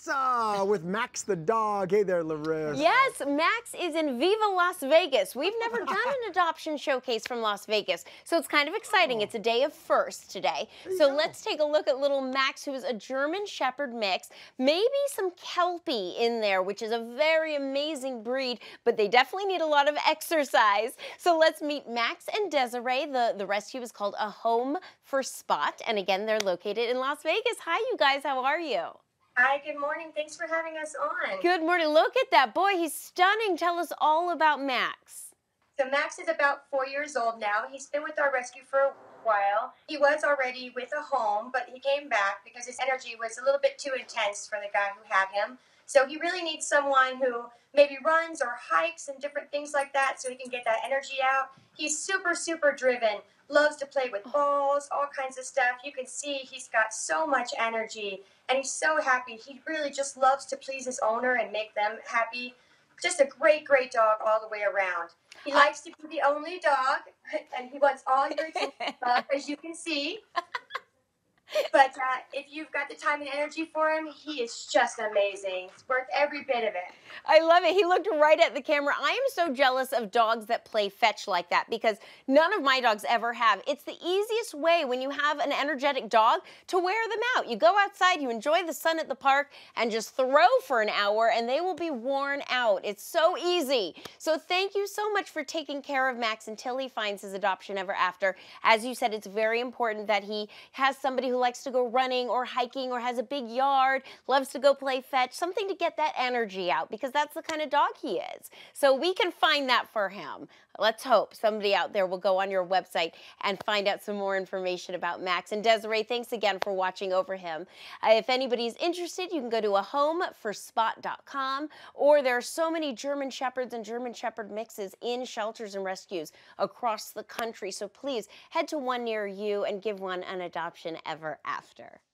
Larissa with Max the dog. Hey there, Larissa. Yes, Max is in Viva Las Vegas. We've never done an adoption showcase from Las Vegas, so it's kind of exciting. It's a day of firsts today. So let's take a look at little Max, who is a German Shepherd mix. Maybe some Kelpie in there, which is a very amazing breed, but they definitely need a lot of exercise. So let's meet Max and Desiree. The rescue is called A Home for Spot, and again, they're located in Las Vegas. Hi, you guys. How are you? Hi, good morning. Thanks for having us on. Good morning. Look at that. Boy, he's stunning. Tell us all about Max. So Max is about 4 years old now. He's been with our rescue for a while. He was already with a home, but he came back because his energy was a little bit too intense for the guy who had him. So he really needs someone who maybe runs or hikes and different things like that so he can get that energy out. He's super, super driven, loves to play with balls, all kinds of stuff. You can see he's got so much energy and he's so happy. He really just loves to please his owner and make them happy. Just a great, great dog all the way around. He likes to be the only dog and he wants all your love, as you can see. But if you've got the time and energy for him, he is just amazing. It's worth every bit of it. I love it. He looked right at the camera. I am so jealous of dogs that play fetch like that because none of my dogs ever have. It's the easiest way when you have an energetic dog to wear them out. You go outside, you enjoy the sun at the park, and just throw for an hour, and they will be worn out. It's so easy. So thank you so much for taking care of Max until he finds his adoption ever after. As you said, it's very important that he has somebody who likes to go running or hiking or has a big yard, loves to go play fetch, something to get that energy out because that's the kind of dog he is. So we can find that for him. Let's hope somebody out there will go on your website and find out some more information about Max. And Desiree, thanks again for watching over him. If anybody's interested, you can go to ahomeforspot.com, or there are so many German Shepherds and German Shepherd mixes in shelters and rescues across the country. So please head to one near you and give one an adoption ever after.